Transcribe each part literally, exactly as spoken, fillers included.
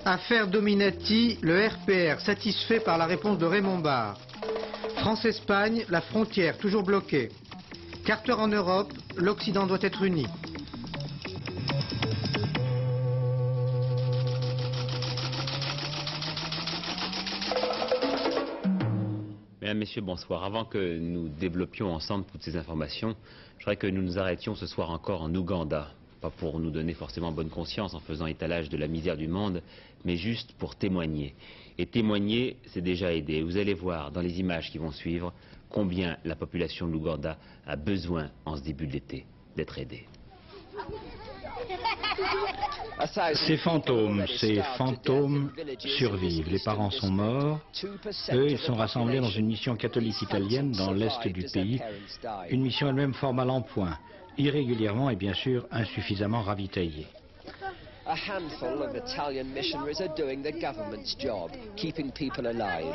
Affaire Dominati, le R P R satisfait par la réponse de Raymond Barre. France-Espagne, la frontière toujours bloquée. Carter en Europe, l'Occident doit être uni. Mesdames, Messieurs, bonsoir. Avant que nous développions ensemble toutes ces informations, je voudrais que nous nous arrêtions ce soir encore en Ouganda. Pas pour nous donner forcément bonne conscience en faisant étalage de la misère du monde, mais juste pour témoigner. Et témoigner, c'est déjà aider. Vous allez voir dans les images qui vont suivre combien la population de l'Ouganda a besoin, en ce début de l'été, d'être aidée. Ces fantômes, ces fantômes survivent. Les parents sont morts. Eux, ils sont rassemblés dans une mission catholique italienne dans l'est du pays. Une mission elle-même fort mal en point, irrégulièrement et bien sûr insuffisamment ravitaillée. A handful of Italian missionaries are doing the government's job, keeping people alive.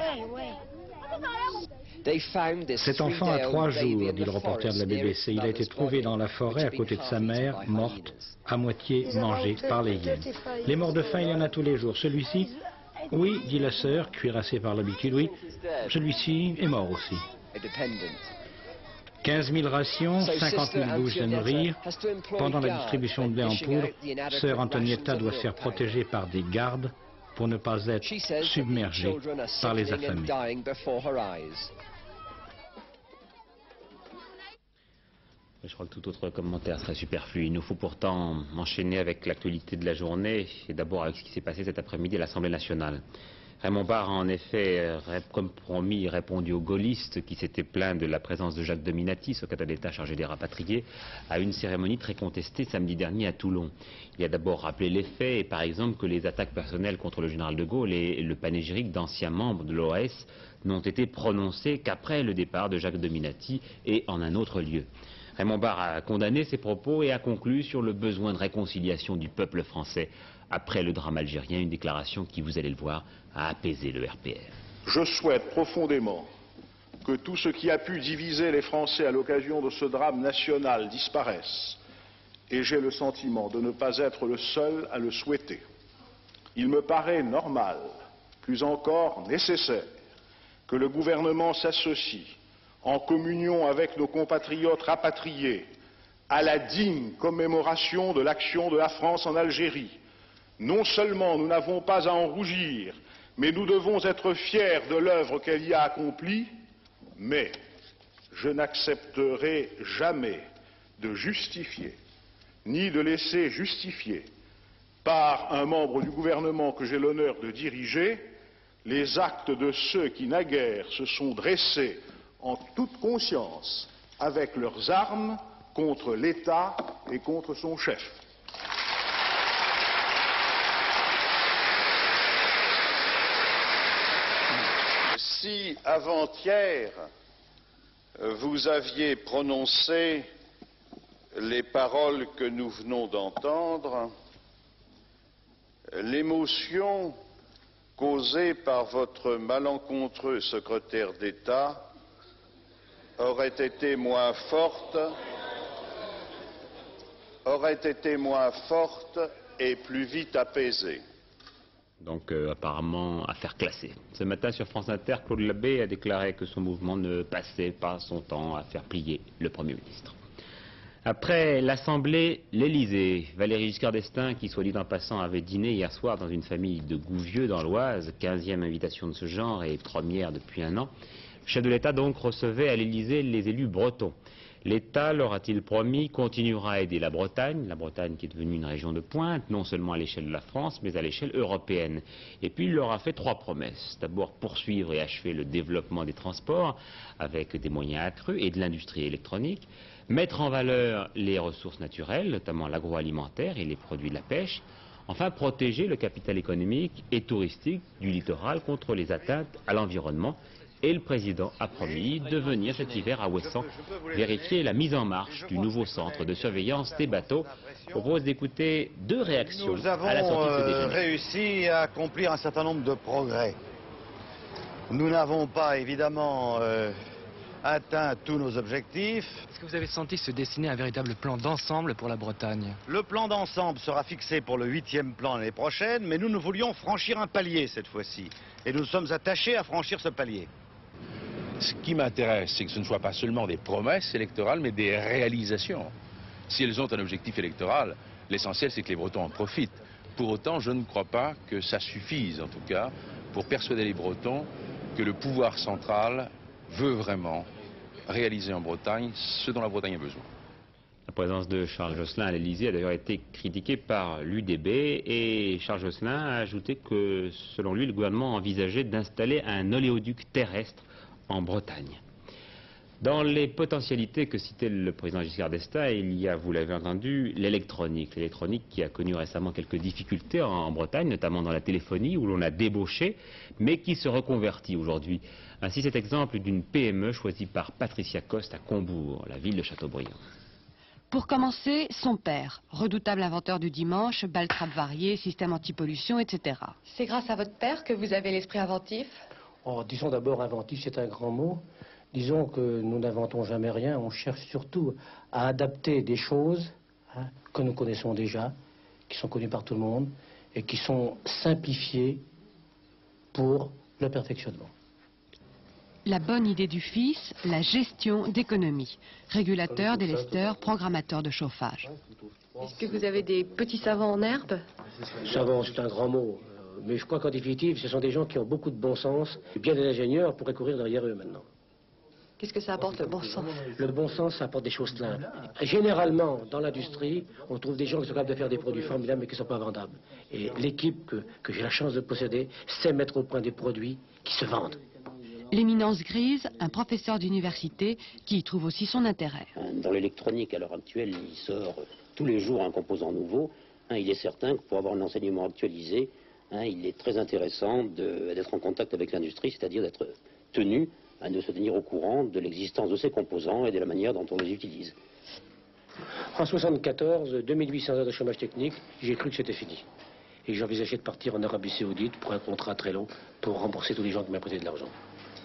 Cet enfant a trois jours, dit le reporter de la B B C. Il a été trouvé dans la forêt à côté de sa mère, morte, à moitié mangée par les hyènes. Les morts de faim, il y en a tous les jours. Celui-ci, oui, dit la sœur, cuirassée par l'habitude, oui, celui-ci est mort aussi. quinze mille rations, cinquante mille bouches à nourrir. Pendant la distribution de blé en poudre, sœur Antonietta doit se faire protéger par des gardes pour ne pas être submergée par les affamés. Je crois que tout autre commentaire serait superflu. Il nous faut pourtant enchaîner avec l'actualité de la journée et d'abord avec ce qui s'est passé cet après-midi à l'Assemblée nationale. Raymond Barre a en effet, comme promis, répondu aux gaullistes qui s'étaient plaints de la présence de Jacques Dominati, secrétaire d'État chargé des rapatriés, à une cérémonie très contestée samedi dernier à Toulon. Il a d'abord rappelé les faits et par exemple que les attaques personnelles contre le général de Gaulle et le panégyrique d'anciens membres de l'O A S n'ont été prononcées qu'après le départ de Jacques Dominati et en un autre lieu. Raymond Barre a condamné ces propos et a conclu sur le besoin de réconciliation du peuple français après le drame algérien, une déclaration qui, vous allez le voir, a apaisé le R P R. Je souhaite profondément que tout ce qui a pu diviser les Français à l'occasion de ce drame national disparaisse, et j'ai le sentiment de ne pas être le seul à le souhaiter. Il me paraît normal, plus encore nécessaire, que le gouvernement s'associe en communion avec nos compatriotes rapatriés à la digne commémoration de l'action de la France en Algérie. Non seulement nous n'avons pas à en rougir, mais nous devons être fiers de l'œuvre qu'elle y a accomplie, mais je n'accepterai jamais de justifier, ni de laisser justifier par un membre du gouvernement que j'ai l'honneur de diriger, les actes de ceux qui naguère se sont dressés en toute conscience avec leurs armes contre l'État et contre son chef. Si avant-hier vous aviez prononcé les paroles que nous venons d'entendre, l'émotion causée par votre malencontreux secrétaire d'État aurait été moins forte, aurait été moins forte et plus vite apaisée. Donc euh, apparemment affaire classée. Ce matin sur France Inter, Claude Labbé a déclaré que son mouvement ne passait pas son temps à faire plier le Premier ministre. Après l'Assemblée, l'Élysée. Valéry Giscard d'Estaing, qui soit dit en passant, avait dîné hier soir dans une famille de Gouvieux dans l'Oise, quinzième invitation de ce genre et première depuis un an. Le chef de l'État donc recevait à l'Élysée les élus bretons. L'État, leur a-t-il promis, continuera à aider la Bretagne, la Bretagne qui est devenue une région de pointe, non seulement à l'échelle de la France, mais à l'échelle européenne. Et puis il leur a fait trois promesses. D'abord poursuivre et achever le développement des transports avec des moyens accrus et de l'industrie électronique, mettre en valeur les ressources naturelles, notamment l'agroalimentaire et les produits de la pêche, enfin protéger le capital économique et touristique du littoral contre les atteintes à l'environnement. Et le président a promis de venir cet hiver à Ouessant vérifier la mise en marche du nouveau centre de surveillance des bateaux. Je propose d'écouter deux réactions à la sortie de ce déjeuner. Nous avons réussi à accomplir un certain nombre de progrès. Nous n'avons pas évidemment euh, atteint tous nos objectifs. Est-ce que vous avez senti se dessiner un véritable plan d'ensemble pour la Bretagne? Le plan d'ensemble sera fixé pour le huitième plan l'année prochaine, mais nous, nous voulions franchir un palier cette fois-ci. Et nous sommes attachés à franchir ce palier. Ce qui m'intéresse, c'est que ce ne soit pas seulement des promesses électorales, mais des réalisations. Si elles ont un objectif électoral, l'essentiel, c'est que les Bretons en profitent. Pour autant, je ne crois pas que ça suffise, en tout cas, pour persuader les Bretons que le pouvoir central veut vraiment réaliser en Bretagne ce dont la Bretagne a besoin. La présence de Charles Jocelyn à l'Élysée a d'ailleurs été critiquée par l'U D B et Charles Jocelyn a ajouté que, selon lui, le gouvernement envisageait d'installer un oléoduc terrestre en Bretagne. Dans les potentialités que citait le président Giscard d'Estaing, il y a, vous l'avez entendu, l'électronique. L'électronique qui a connu récemment quelques difficultés en, en Bretagne, notamment dans la téléphonie, où l'on a débauché, mais qui se reconvertit aujourd'hui. Ainsi, cet exemple d'une P M E choisie par Patricia Coste à Combourg, la ville de Châteaubriand. Pour commencer, son père, redoutable inventeur du dimanche, baltrape varié, système anti-pollution, et cetera. C'est grâce à votre père que vous avez l'esprit inventif? Oh, disons d'abord inventif, c'est un grand mot. Disons que nous n'inventons jamais rien, on cherche surtout à adapter des choses hein, que nous connaissons déjà, qui sont connues par tout le monde, et qui sont simplifiées pour le perfectionnement. La bonne idée du fils, la gestion d'économie. Régulateur, délesteur, programmateur de chauffage. Est-ce que vous avez des petits savants en herbe? Savant, c'est un grand mot. Mais je crois qu'en définitive, ce sont des gens qui ont beaucoup de bon sens. Et bien des ingénieurs pourraient courir derrière eux maintenant. Qu'est-ce que ça apporte, le bon sens? Le bon sens, ça apporte des choses simples. Généralement, dans l'industrie, on trouve des gens qui sont capables de faire des produits formidables mais qui ne sont pas vendables. Et l'équipe que, que j'ai la chance de posséder sait mettre au point des produits qui se vendent. L'éminence grise, un professeur d'université qui y trouve aussi son intérêt. Dans l'électronique, à l'heure actuelle, il sort tous les jours un composant nouveau. Il est certain que pour avoir un enseignement actualisé, il est très intéressant d'être en contact avec l'industrie, c'est-à-dire d'être tenu de se tenir au courant de l'existence de ces composants et de la manière dont on les utilise. En soixante-quatorze, deux mille huit cents heures de chômage technique, j'ai cru que c'était fini. Et j'envisageais de partir en Arabie Saoudite pour un contrat très long pour rembourser tous les gens qui m'ont prêté de l'argent.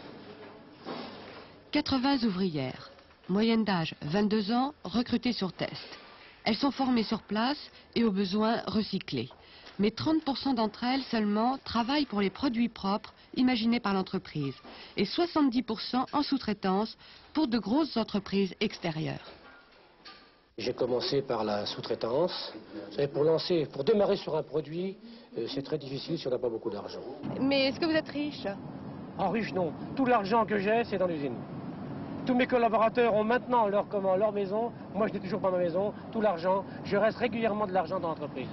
quatre-vingts ouvrières, moyenne d'âge vingt-deux ans, recrutées sur test. Elles sont formées sur place et au besoin recyclées. Mais trente pour cent d'entre elles seulement travaillent pour les produits propres imaginés par l'entreprise et soixante-dix pour cent en sous-traitance pour de grosses entreprises extérieures. J'ai commencé par la sous-traitance. Vous savez, pour lancer, pour démarrer sur un produit, euh, c'est très difficile si on n'a pas beaucoup d'argent. Mais est-ce que vous êtes riche? En riche, non. Tout l'argent que j'ai, c'est dans l'usine. Tous mes collaborateurs ont maintenant leur, comment, leur maison. Moi, je n'ai toujours pas ma maison. Tout l'argent, je reste régulièrement de l'argent dans l'entreprise.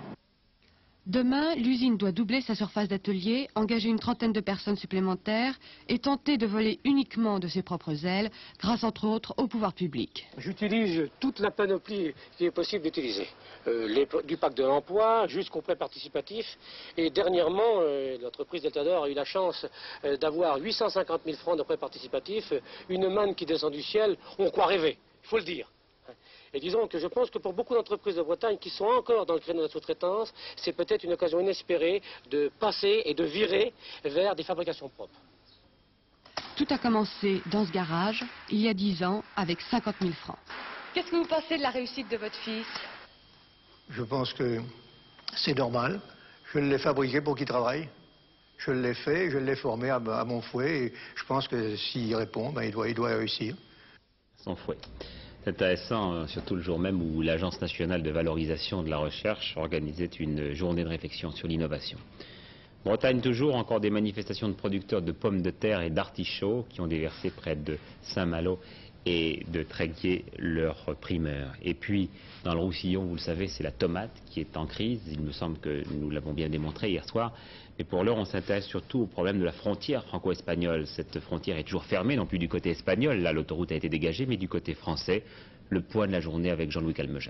Demain, l'usine doit doubler sa surface d'atelier, engager une trentaine de personnes supplémentaires et tenter de voler uniquement de ses propres ailes, grâce entre autres au pouvoir public. J'utilise toute la panoplie qui est possible d'utiliser. Euh, les, du pacte de l'emploi jusqu'au prêt participatif. Et dernièrement, euh, l'entreprise Deltador a eu la chance euh, d'avoir huit cent cinquante mille francs de prêt participatif, une manne qui descend du ciel, on croit rêver, il faut le dire. Et disons que je pense que pour beaucoup d'entreprises de Bretagne qui sont encore dans le créneau de la sous-traitance, c'est peut-être une occasion inespérée de passer et de virer vers des fabrications propres. Tout a commencé dans ce garage, il y a dix ans, avec cinquante mille francs. Qu'est-ce que vous pensez de la réussite de votre fils? Je pense que c'est normal. Je l'ai fabriqué pour qu'il travaille. Je l'ai fait, je l'ai formé à, à mon fouet. Et je pense que s'il répond, ben, il doit, il doit réussir. Son fouet. C'est intéressant, surtout le jour même où l'Agence nationale de valorisation de la recherche organisait une journée de réflexion sur l'innovation. Bretagne toujours, encore des manifestations de producteurs de pommes de terre et d'artichauts qui ont déversé près de Saint-Malo et de Tréguier leur primeur. Et puis, dans le Roussillon, vous le savez, c'est la tomate qui est en crise. Il me semble que nous l'avons bien démontré hier soir. Mais pour l'heure, on s'intéresse surtout au problème de la frontière franco-espagnole. Cette frontière est toujours fermée, non plus du côté espagnol. Là, l'autoroute a été dégagée, mais du côté français. Le point de la journée avec Jean-Louis Calmejane.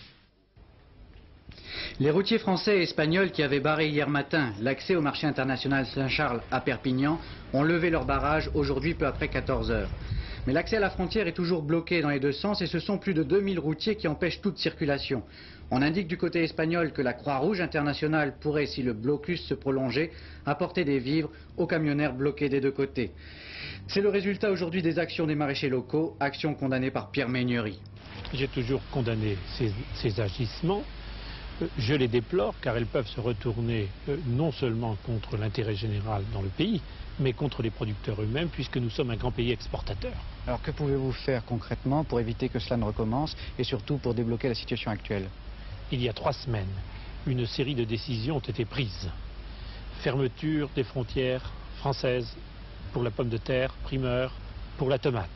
Les routiers français et espagnols qui avaient barré hier matin l'accès au marché international Saint-Charles à Perpignan ont levé leur barrage aujourd'hui peu après quatorze heures. Mais l'accès à la frontière est toujours bloqué dans les deux sens et ce sont plus de deux mille routiers qui empêchent toute circulation. On indique du côté espagnol que la Croix-Rouge internationale pourrait, si le blocus se prolongeait, apporter des vivres aux camionneurs bloqués des deux côtés. C'est le résultat aujourd'hui des actions des maraîchers locaux, actions condamnées par Pierre Meignery. J'ai toujours condamné ces, ces agissements. Je les déplore car elles peuvent se retourner non seulement contre l'intérêt général dans le pays, mais contre les producteurs eux-mêmes, puisque nous sommes un grand pays exportateur. Alors que pouvez-vous faire concrètement pour éviter que cela ne recommence et surtout pour débloquer la situation actuelle? Il y a trois semaines, une série de décisions ont été prises. Fermeture des frontières françaises pour la pomme de terre, primeur, pour la tomate.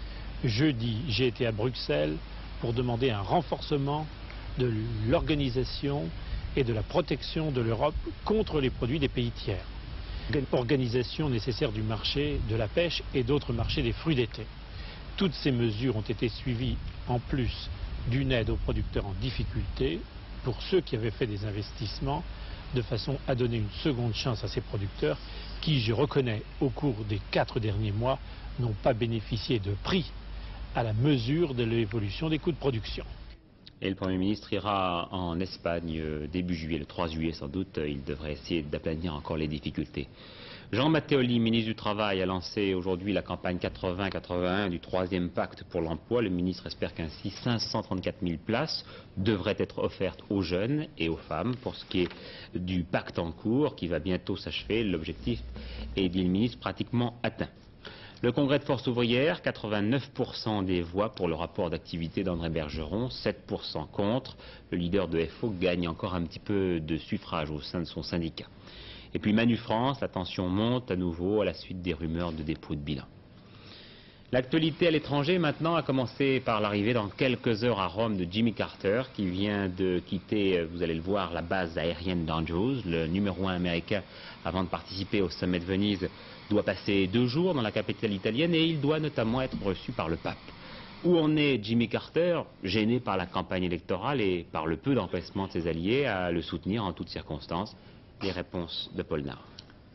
Jeudi, j'ai été à Bruxelles pour demander un renforcement de l'organisation et de la protection de l'Europe contre les produits des pays tiers. Organisation nécessaire du marché de la pêche et d'autres marchés des fruits d'été. Toutes ces mesures ont été suivies en plus d'une aide aux producteurs en difficulté pour ceux qui avaient fait des investissements de façon à donner une seconde chance à ces producteurs qui, je reconnais, au cours des quatre derniers mois, n'ont pas bénéficié de prix à la mesure de l'évolution des coûts de production. Et le Premier ministre ira en Espagne début juillet, le trois juillet sans doute. Il devrait essayer d'aplanir encore les difficultés. Jean Matteoli, ministre du Travail, a lancé aujourd'hui la campagne quatre-vingts quatre-vingt-un du troisième pacte pour l'emploi. Le ministre espère qu'ainsi cinq cent trente-quatre mille places devraient être offertes aux jeunes et aux femmes. Pour ce qui est du pacte en cours, qui va bientôt s'achever, l'objectif est, dit le ministre, pratiquement atteint. Le Congrès de Force ouvrière, quatre-vingt-neuf pour cent des voix pour le rapport d'activité d'André Bergeron, sept pour cent contre. Le leader de F O gagne encore un petit peu de suffrage au sein de son syndicat. Et puis Manu France, la tension monte à nouveau à la suite des rumeurs de dépôt de bilan. L'actualité à l'étranger maintenant a commencé par l'arrivée dans quelques heures à Rome de Jimmy Carter qui vient de quitter, vous allez le voir, la base aérienne d'Andrews. Le numéro un américain, avant de participer au sommet de Venise, doit passer deux jours dans la capitale italienne et il doit notamment être reçu par le pape. Où en est Jimmy Carter, gêné par la campagne électorale et par le peu d'empressement de ses alliés à le soutenir en toutes circonstances? Les réponses de Paul Nard.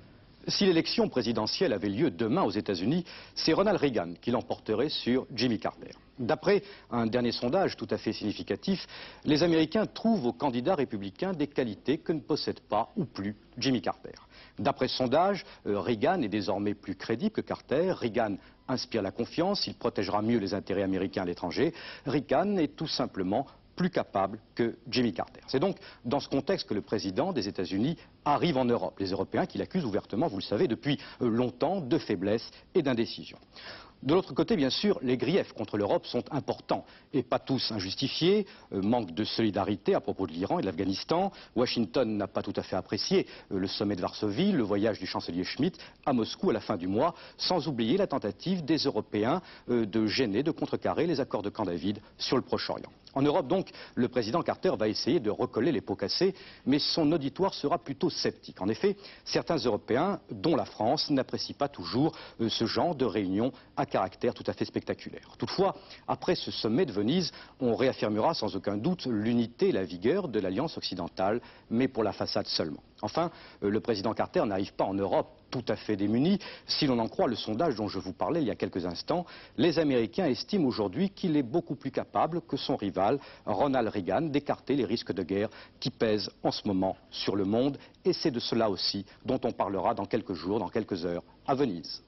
Si l'élection présidentielle avait lieu demain aux États-Unis, c'est Ronald Reagan qui l'emporterait sur Jimmy Carter. D'après un dernier sondage tout à fait significatif, les Américains trouvent au candidat républicain des qualités que ne possède pas ou plus Jimmy Carter. D'après ce sondage, Reagan est désormais plus crédible que Carter. Reagan inspire la confiance, il protégera mieux les intérêts américains à l'étranger. Reagan est tout simplement plus capable que Jimmy Carter. C'est donc dans ce contexte que le président des États-Unis arrive en Europe. Les Européens qui l'accusent ouvertement, vous le savez, depuis longtemps, de faiblesse et d'indécision. De l'autre côté, bien sûr, les griefs contre l'Europe sont importants et pas tous injustifiés. Euh, manque de solidarité à propos de l'Iran et de l'Afghanistan. Washington n'a pas tout à fait apprécié euh, le sommet de Varsovie, le voyage du chancelier Schmitt à Moscou à la fin du mois, sans oublier la tentative des Européens euh, de gêner, de contrecarrer les accords de Camp David sur le Proche-Orient. En Europe, donc, le président Carter va essayer de recoller les pots cassés, mais son auditoire sera plutôt sceptique. En effet, certains Européens, dont la France, n'apprécient pas toujours euh, ce genre de réunion à caractère tout à fait spectaculaire. Toutefois, après ce sommet de Venise, on réaffirmera sans aucun doute l'unité et la vigueur de l'Alliance occidentale, mais pour la façade seulement. Enfin, euh, le président Carter n'arrive pas en Europe tout à fait démuni. Si l'on en croit le sondage dont je vous parlais il y a quelques instants, les Américains estiment aujourd'hui qu'il est beaucoup plus capable que son rival, Ronald Reagan, d'écarter les risques de guerre qui pèsent en ce moment sur le monde. Et c'est de cela aussi dont on parlera dans quelques jours, dans quelques heures, à Venise.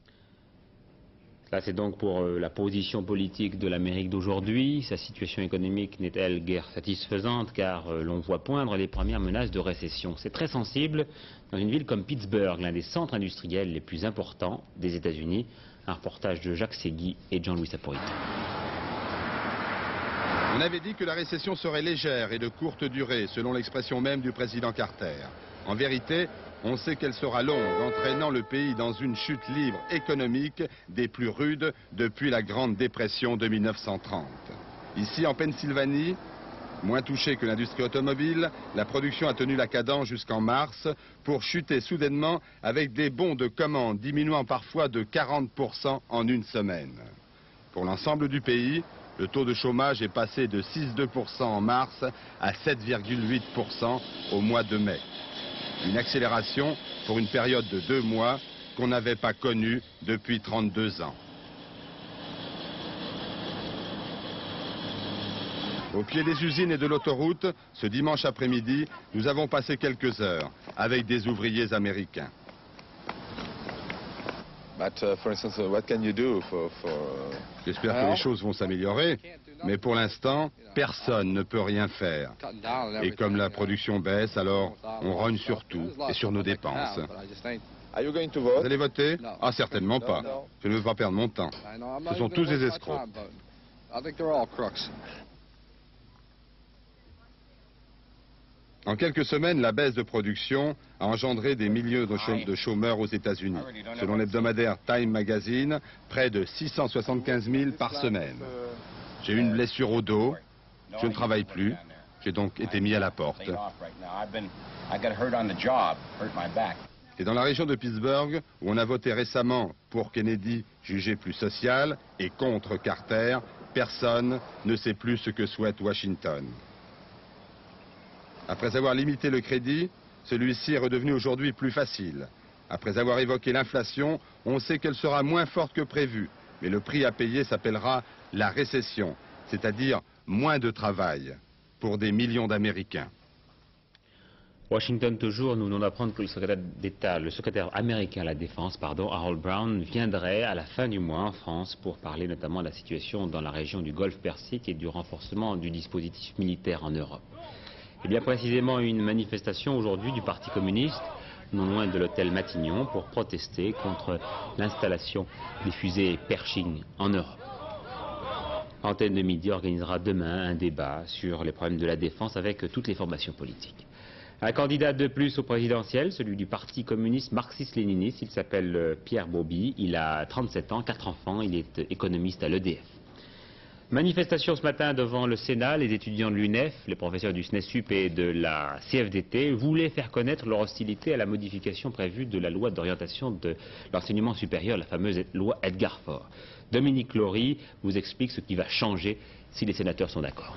Ça, c'est donc pour euh, la position politique de l'Amérique d'aujourd'hui. Sa situation économique n'est-elle guère satisfaisante car euh, l'on voit poindre les premières menaces de récession. C'est très sensible dans une ville comme Pittsburgh, l'un des centres industriels les plus importants des États-Unis. Un reportage de Jacques Segui et Jean-Louis Saporito. On avait dit que la récession serait légère et de courte durée, selon l'expression même du président Carter. En vérité, on sait qu'elle sera longue, entraînant le pays dans une chute libre économique des plus rudes depuis la Grande Dépression de mille neuf cent trente. Ici, en Pennsylvanie, moins touchée que l'industrie automobile, la production a tenu la cadence jusqu'en mars pour chuter soudainement avec des bons de commande diminuant parfois de quarante pour cent en une semaine. Pour l'ensemble du pays, le taux de chômage est passé de six virgule deux pour cent en mars à sept virgule huit pour cent au mois de mai. Une accélération pour une période de deux mois qu'on n'avait pas connue depuis trente-deux ans. Au pied des usines et de l'autoroute, ce dimanche après-midi, nous avons passé quelques heures avec des ouvriers américains. J'espère que les choses vont s'améliorer, mais pour l'instant, personne ne peut rien faire. Et comme la production baisse, alors on rogne sur tout et sur nos dépenses. Vous allez voter? Ah, certainement pas. Je ne veux pas perdre mon temps. Ce sont tous des escrocs. En quelques semaines, la baisse de production a engendré des milliers de chômeurs aux États-Unis. Selon l'hebdomadaire Time Magazine, près de six cent soixante-quinze mille par semaine. J'ai eu une blessure au dos, je ne travaille plus, j'ai donc été mis à la porte. Et dans la région de Pittsburgh, où on a voté récemment pour Kennedy, jugé plus social, et contre Carter, personne ne sait plus ce que souhaite Washington. Après avoir limité le crédit, celui-ci est redevenu aujourd'hui plus facile. Après avoir évoqué l'inflation, on sait qu'elle sera moins forte que prévu, mais le prix à payer s'appellera la récession, c'est-à-dire moins de travail pour des millions d'Américains. Washington toujours, nous venons d'apprendre que le secrétaire d'État, le secrétaire américain à la Défense, pardon, Harold Brown, viendrait à la fin du mois en France pour parler notamment de la situation dans la région du Golfe Persique et du renforcement du dispositif militaire en Europe. Et bien précisément une manifestation aujourd'hui du Parti communiste, non loin de l'hôtel Matignon, pour protester contre l'installation des fusées Pershing en Europe. Antenne de Midi organisera demain un débat sur les problèmes de la défense avec toutes les formations politiques. Un candidat de plus au présidentiel, celui du Parti communiste marxiste-léniniste, il s'appelle Pierre Bobby, il a trente-sept ans, quatre enfants, il est économiste à l'E D F. Manifestation ce matin devant le Sénat, les étudiants de l'U N E F, les professeurs du SNESUP et de la C F D T voulaient faire connaître leur hostilité à la modification prévue de la loi d'orientation de l'enseignement supérieur, la fameuse loi Edgar Faure. Dominique Laurie vous explique ce qui va changer si les sénateurs sont d'accord.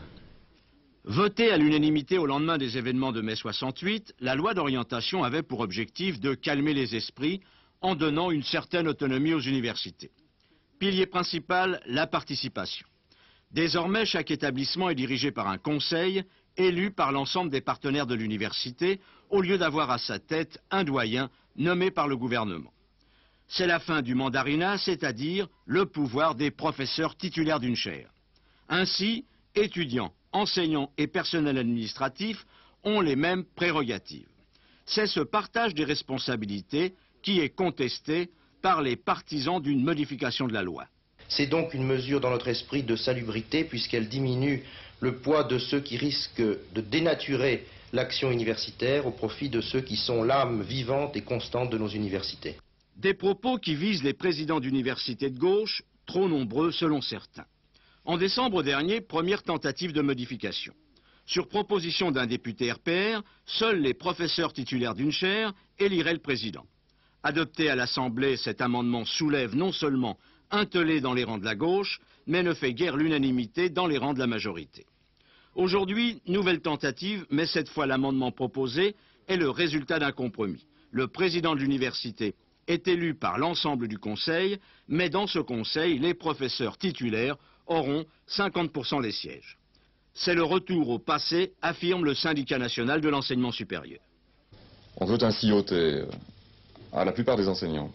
Votée à l'unanimité au lendemain des événements de mai soixante-huit, la loi d'orientation avait pour objectif de calmer les esprits en donnant une certaine autonomie aux universités. Pilier principal, la participation. Désormais, chaque établissement est dirigé par un conseil élu par l'ensemble des partenaires de l'université, au lieu d'avoir à sa tête un doyen nommé par le gouvernement. C'est la fin du mandarinat, c'est-à-dire le pouvoir des professeurs titulaires d'une chaire. Ainsi, étudiants, enseignants et personnel administratif ont les mêmes prérogatives. C'est ce partage des responsabilités qui est contesté par les partisans d'une modification de la loi. C'est donc une mesure dans notre esprit de salubrité puisqu'elle diminue le poids de ceux qui risquent de dénaturer l'action universitaire au profit de ceux qui sont l'âme vivante et constante de nos universités. Des propos qui visent les présidents d'universités de gauche, trop nombreux selon certains. En décembre dernier, première tentative de modification. Sur proposition d'un député R P R, seuls les professeurs titulaires d'une chaire éliraient le président. Adopté à l'Assemblée, cet amendement soulève non seulement un tollé dans les rangs de la gauche, mais ne fait guère l'unanimité dans les rangs de la majorité. Aujourd'hui, nouvelle tentative, mais cette fois l'amendement proposé est le résultat d'un compromis. Le président de l'université est élu par l'ensemble du conseil, mais dans ce conseil, les professeurs titulaires auront cinquante pour cent des sièges. C'est le retour au passé, affirme le syndicat national de l'enseignement supérieur. On veut ainsi ôter à la plupart des enseignants,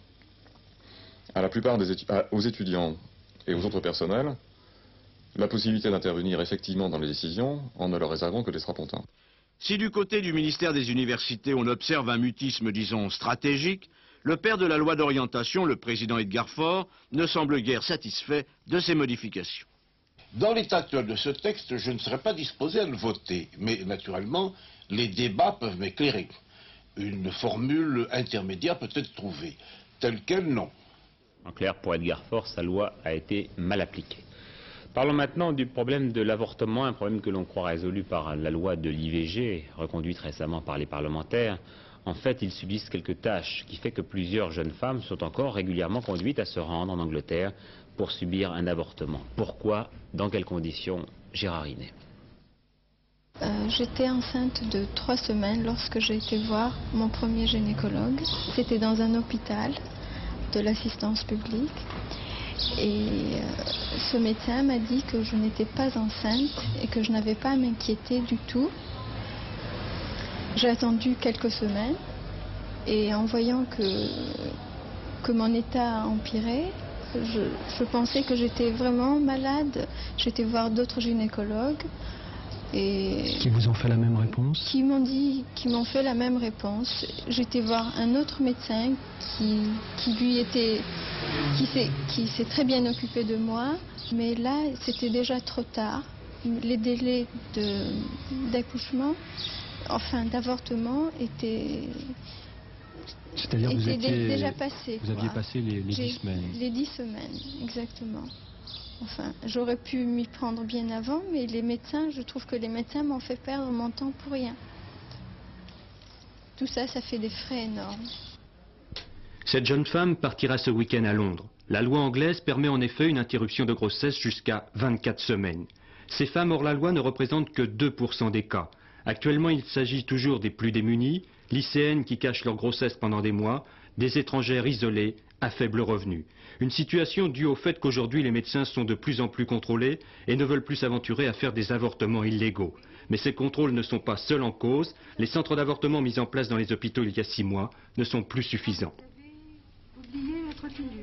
à la plupart des étu à, aux étudiants et aux autres personnels, la possibilité d'intervenir effectivement dans les décisions en ne leur réservant que des strapontins. Si du côté du ministère des Universités on observe un mutisme, disons, stratégique, le père de la loi d'orientation, le président Edgar Faure, ne semble guère satisfait de ces modifications. Dans l'état actuel de ce texte, je ne serais pas disposé à le voter, mais naturellement, les débats peuvent m'éclairer. Une formule intermédiaire peut être trouvée. Telle qu'elle, non. En clair, pour Edgar Faure, sa loi a été mal appliquée. Parlons maintenant du problème de l'avortement, un problème que l'on croit résolu par la loi de l'I V G, reconduite récemment par les parlementaires. En fait, ils subissent quelques tâches, qui fait que plusieurs jeunes femmes sont encore régulièrement conduites à se rendre en Angleterre pour subir un avortement. Pourquoi? Dans quelles conditions? Gérard Rinet. Euh, J'étais enceinte de trois semaines lorsque j'ai été voir mon premier gynécologue. C'était dans un hôpital de l'assistance publique. Et euh, ce médecin m'a dit que je n'étais pas enceinte et que je n'avais pas à m'inquiéter du tout. J'ai attendu quelques semaines et en voyant que, que mon état empirait, je, je pensais que j'étais vraiment malade. J'étais voir d'autres gynécologues. Et qui vous ont fait la même réponse? Qui m'ont dit, qui m'ont fait la même réponse. J'étais voir un autre médecin qui, qui lui était, qui s'est, qui s'est très bien occupé de moi, mais là c'était déjà trop tard. Les délais de, d'accouchement, enfin d'avortement, étaient, C'est-à-dire vous étaient étiez, déjà passés. Vous aviez quoi. passé les, les J'ai- dix semaines. Les dix semaines, exactement. Enfin, j'aurais pu m'y prendre bien avant, mais les médecins, je trouve que les médecins m'ont fait perdre mon temps pour rien. Tout ça, ça fait des frais énormes. Cette jeune femme partira ce week-end à Londres. La loi anglaise permet en effet une interruption de grossesse jusqu'à vingt-quatre semaines. Ces femmes hors la loi ne représentent que deux pour cent des cas. Actuellement, il s'agit toujours des plus démunis, lycéennes qui cachent leur grossesse pendant des mois, des étrangères isolées à faible revenu. Une situation due au fait qu'aujourd'hui les médecins sont de plus en plus contrôlés et ne veulent plus s'aventurer à faire des avortements illégaux. Mais ces contrôles ne sont pas seuls en cause. Les centres d'avortement mis en place dans les hôpitaux il y a six mois ne sont plus suffisants. Oubliez votre pilule.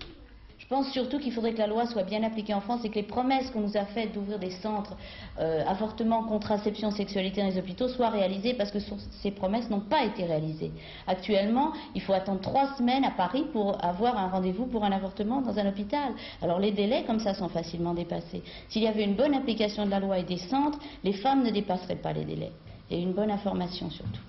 Je pense surtout qu'il faudrait que la loi soit bien appliquée en France et que les promesses qu'on nous a faites d'ouvrir des centres euh, avortement, contraception, sexualité dans les hôpitaux soient réalisées, parce que sur- ces promesses n'ont pas été réalisées. Actuellement, il faut attendre trois semaines à Paris pour avoir un rendez-vous pour un avortement dans un hôpital. Alors les délais comme ça sont facilement dépassés. S'il y avait une bonne application de la loi et des centres, les femmes ne dépasseraient pas les délais. Et une bonne information surtout.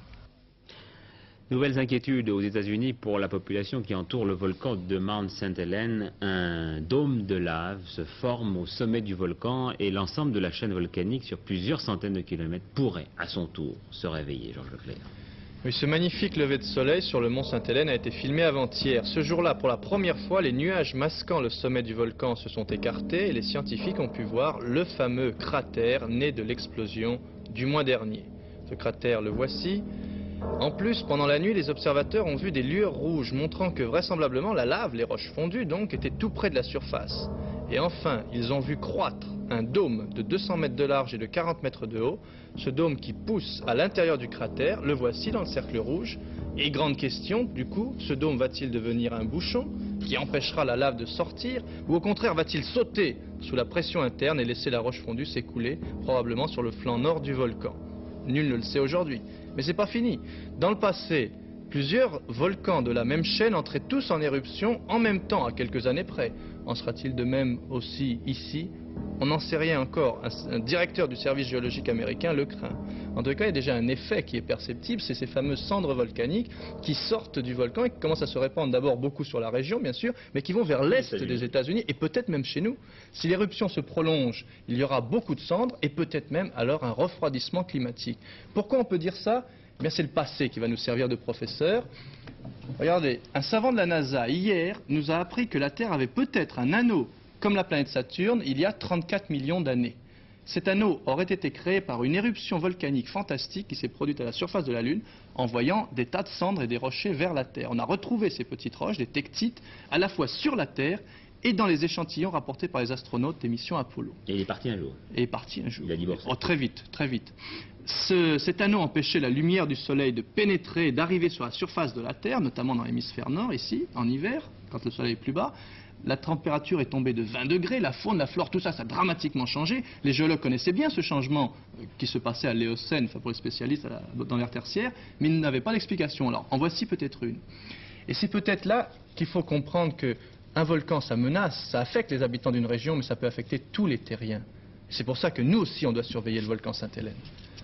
Nouvelles inquiétudes aux États-Unis pour la population qui entoure le volcan de Mount Saint Helens. Un dôme de lave se forme au sommet du volcan et l'ensemble de la chaîne volcanique sur plusieurs centaines de kilomètres pourrait, à son tour, se réveiller. Georges Leclerc. Oui, ce magnifique lever de soleil sur le mont Sainte-Hélène a été filmé avant-hier. Ce jour-là, pour la première fois, les nuages masquant le sommet du volcan se sont écartés et les scientifiques ont pu voir le fameux cratère né de l'explosion du mois dernier. Ce cratère, le voici. En plus, pendant la nuit, les observateurs ont vu des lueurs rouges montrant que vraisemblablement la lave, les roches fondues donc, étaient tout près de la surface. Et enfin, ils ont vu croître un dôme de deux cents mètres de large et de quarante mètres de haut. Ce dôme qui pousse à l'intérieur du cratère, le voici dans le cercle rouge. Et grande question, du coup, ce dôme va-t-il devenir un bouchon qui empêchera la lave de sortir, ou au contraire va-t-il sauter sous la pression interne et laisser la roche fondue s'écouler, probablement sur le flanc nord du volcan? Nul ne le sait aujourd'hui. Mais c'est pas fini. Dans le passé, plusieurs volcans de la même chaîne entraient tous en éruption en même temps, à quelques années près. En sera-t-il de même aussi ici? On n'en sait rien encore. Un, un directeur du service géologique américain le craint. En tout cas, il y a déjà un effet qui est perceptible, c'est ces fameuses cendres volcaniques qui sortent du volcan et qui commencent à se répandre d'abord beaucoup sur la région, bien sûr, mais qui vont vers l'est des États-Unis et peut-être même chez nous. Si l'éruption se prolonge, il y aura beaucoup de cendres et peut-être même alors un refroidissement climatique. Pourquoi on peut dire ça? Eh bien, c'est le passé qui va nous servir de professeur. Regardez, un savant de la NASA, hier, nous a appris que la Terre avait peut-être un anneau comme la planète Saturne il y a trente-quatre millions d'années. Cet anneau aurait été créé par une éruption volcanique fantastique qui s'est produite à la surface de la Lune, envoyant des tas de cendres et des rochers vers la Terre. On a retrouvé ces petites roches, des tectites, à la fois sur la Terre et dans les échantillons rapportés par les astronautes des missions Apollo. Et il est parti un jour. Et il est parti un jour. Il a divorcé. Oh, très vite, très vite. Ce- cet anneau empêchait la lumière du Soleil de pénétrer et d'arriver sur la surface de la Terre, notamment dans l'hémisphère nord, ici, en hiver, quand le Soleil est plus bas. La température est tombée de vingt degrés, la faune, la flore, tout ça, ça a dramatiquement changé. Les géologues connaissaient bien ce changement euh, qui se passait à l'Éocène, enfin pour les spécialistes à la- dans l'ère tertiaire, mais ils n'avaient pas d'explication. Alors, en voici peut-être une. Et c'est peut-être là qu'il faut comprendre que un volcan, ça menace, ça affecte les habitants d'une région, mais ça peut affecter tous les terriens. C'est pour ça que nous aussi, on doit surveiller le volcan Sainte-Hélène.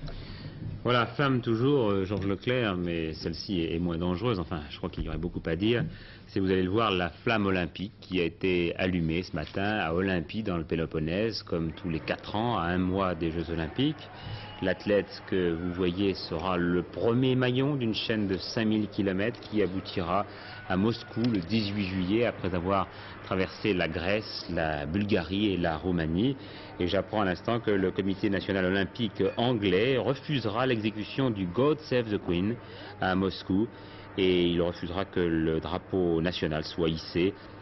Voilà, femme toujours, euh, Georges Leclerc, mais celle-ci est, est moins dangereuse. Enfin, je crois qu'il y aurait beaucoup à dire. C'est, vous allez le voir, la flamme olympique qui a été allumée ce matin à Olympie, dans le Péloponnèse, comme tous les quatre ans, à un mois des Jeux Olympiques. L'athlète que vous voyez sera le premier maillon d'une chaîne de cinq mille kilomètres qui aboutira à Moscou le dix-huit juillet, après avoir traversé la Grèce, la Bulgarie et la Roumanie. Et j'apprends à l'instant que le comité national olympique anglais refusera l'exécution du God Save the Queen à Moscou, et il refusera que le drapeau national soit hissé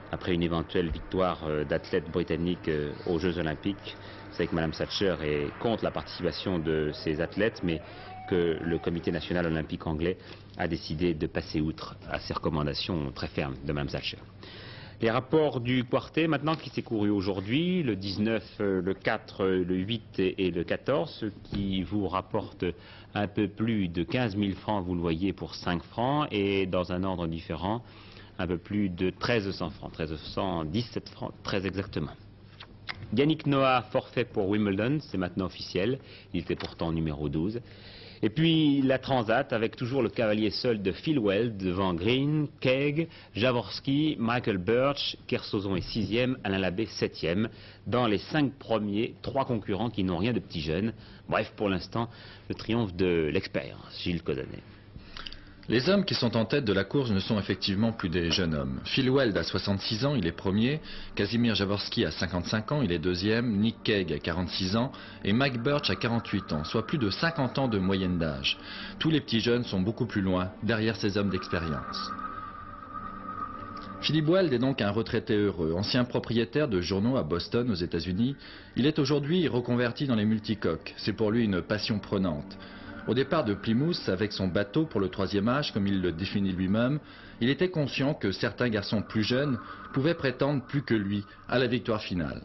après une éventuelle victoire euh, d'athlètes britanniques euh, aux Jeux Olympiques. Vous savez que Mme Thatcher est contre la participation de ces athlètes, mais que le Comité national olympique anglais a décidé de passer outre à ces recommandations très fermes de Mme Thatcher. Les rapports du Quartet, maintenant, qui s'est couru aujourd'hui, le dix-neuf, le quatre, le huit et le quatorze, ce qui vous rapporte un peu plus de quinze mille francs, vous le voyez, pour cinq francs, et dans un ordre différent, un peu plus de mille trois cents francs, mille trois cent dix-sept francs, très exactement. Yannick Noah, forfait pour Wimbledon, c'est maintenant officiel, il était pourtant numéro douze. Et puis la Transat avec toujours le cavalier seul de Phil Weld devant Green, Keig, Jaworski, Michael Birch, Kersozon est sixième, Alain Labbé septième. Dans les cinq premiers, trois concurrents qui n'ont rien de petits jeunes. Bref, pour l'instant, le triomphe de l'expérience, Gilles Cosanet. Les hommes qui sont en tête de la course ne sont effectivement plus des jeunes hommes. Phil Weld a soixante-six ans, il est premier. Casimir Jaworski a cinquante-cinq ans, il est deuxième. Nick Keig a quarante-six ans et Mike Birch a quarante-huit ans, soit plus de cinquante ans de moyenne d'âge. Tous les petits jeunes sont beaucoup plus loin, derrière ces hommes d'expérience. Philip Weld est donc un retraité heureux, ancien propriétaire de journaux à Boston, aux États-Unis. Il est aujourd'hui reconverti dans les multicoques. C'est pour lui une passion prenante. Au départ de Plymouth, avec son bateau pour le troisième âge, comme il le définit lui-même, il était conscient que certains garçons plus jeunes pouvaient prétendre plus que lui à la victoire finale.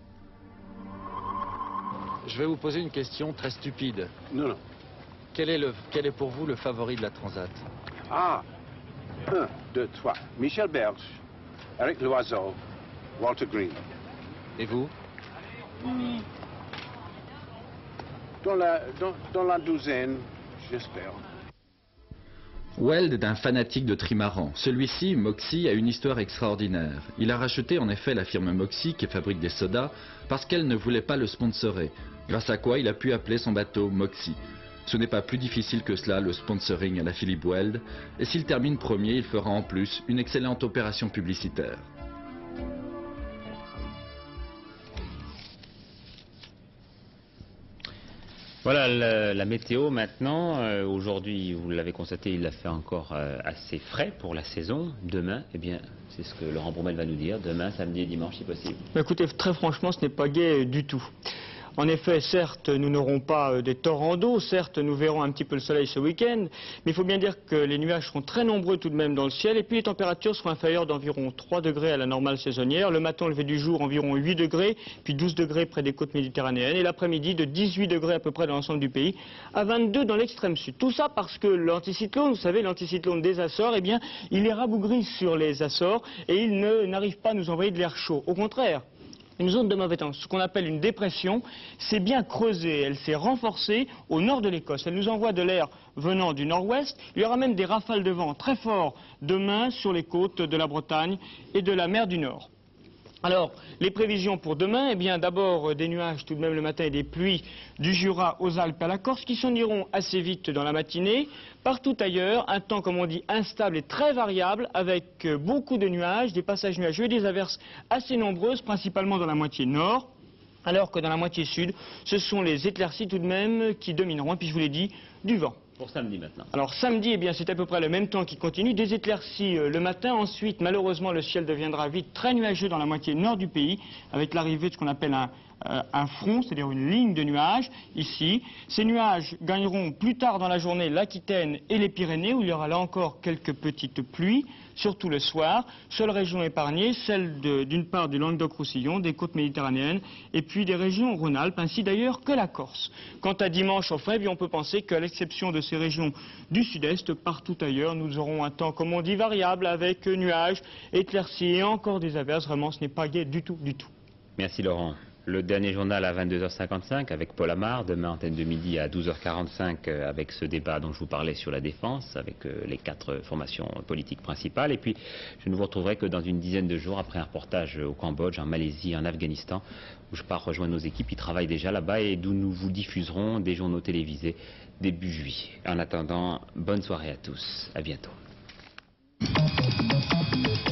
Je vais vous poser une question très stupide. Non, non. Quel est, le, quel est pour vous le favori de la Transat? Ah, un, deux, trois. Michel Birch, Eric Loiseau, Walter Green. Et vous? Mmh. Dans la, dans, dans la douzaine, j'espère. Weld est un fanatique de trimaran. Celui-ci, Moxie, a une histoire extraordinaire. Il a racheté en effet la firme Moxie qui fabrique des sodas parce qu'elle ne voulait pas le sponsorer. Grâce à quoi il a pu appeler son bateau Moxie. Ce n'est pas plus difficile que cela, le sponsoring à la Philip Weld. Et s'il termine premier, il fera en plus une excellente opération publicitaire. Voilà la, la météo maintenant. Euh, Aujourd'hui, vous l'avez constaté, il a fait encore euh, assez frais pour la saison. Demain, eh bien, c'est ce que Laurent Bourmel va nous dire. Demain, samedi et dimanche, si possible. Écoutez, très franchement, ce n'est pas gai du tout. En effet, certes, nous n'aurons pas des torrents d'eau, certes, nous verrons un petit peu le soleil ce week-end, mais il faut bien dire que les nuages seront très nombreux tout de même dans le ciel, et puis les températures seront inférieures d'environ trois degrés à la normale saisonnière. Le matin, au lever du jour, environ huit degrés, puis douze degrés près des côtes méditerranéennes, et l'après-midi, de dix-huit degrés à peu près dans l'ensemble du pays, à vingt-deux dans l'extrême sud. Tout ça parce que l'anticyclone, vous savez, l'anticyclone des Açores, eh bien, il est rabougri sur les Açores, et il n'arrive pas à nous envoyer de l'air chaud. Au contraire, une zone de mauvais temps, ce qu'on appelle une dépression, s'est bien creusée, elle s'est renforcée au nord de l'Écosse. Elle nous envoie de l'air venant du nord-ouest. Il y aura même des rafales de vent très forts demain sur les côtes de la Bretagne et de la mer du Nord. Alors, les prévisions pour demain, eh bien d'abord des nuages tout de même le matin et des pluies du Jura aux Alpes à la Corse qui s'en iront assez vite dans la matinée. Partout ailleurs, un temps comme on dit instable et très variable avec beaucoup de nuages, des passages nuageux et des averses assez nombreuses, principalement dans la moitié nord. Alors que dans la moitié sud, ce sont les éclaircies tout de même qui domineront. Et puis je vous l'ai dit, du vent. Pour samedi maintenant. Alors samedi, eh bien c'est à peu près le même temps qui continue, des éclaircies euh, le matin, ensuite malheureusement le ciel deviendra vite très nuageux dans la moitié nord du pays, avec l'arrivée de ce qu'on appelle un, euh, un front, c'est-à-dire une ligne de nuages, ici. Ces nuages gagneront plus tard dans la journée l'Aquitaine et les Pyrénées, où il y aura là encore quelques petites pluies, surtout le soir. Seule région épargnée, celle d'une part du Languedoc-Roussillon, des côtes méditerranéennes, et puis des régions Rhône-Alpes, ainsi d'ailleurs que la Corse. Quant à dimanche, enfin, eh bien, on peut penser qu'à l'exception de ces régions du sud-est, partout ailleurs, nous aurons un temps, comme on dit, variable, avec nuages, éclaircies et encore des averses. Vraiment, ce n'est pas gai du tout, du tout. Merci Laurent. Le dernier journal à vingt-deux heures cinquante-cinq avec Paul Amar, demain antenne de midi à douze heures quarante-cinq avec ce débat dont je vous parlais sur la défense, avec les quatre formations politiques principales. Et puis je ne vous retrouverai que dans une dizaine de jours après un reportage au Cambodge, en Malaisie, en Afghanistan, où je pars rejoindre nos équipes qui travaillent déjà là-bas et d'où nous vous diffuserons des journaux télévisés début juillet. En attendant, bonne soirée à tous. À bientôt.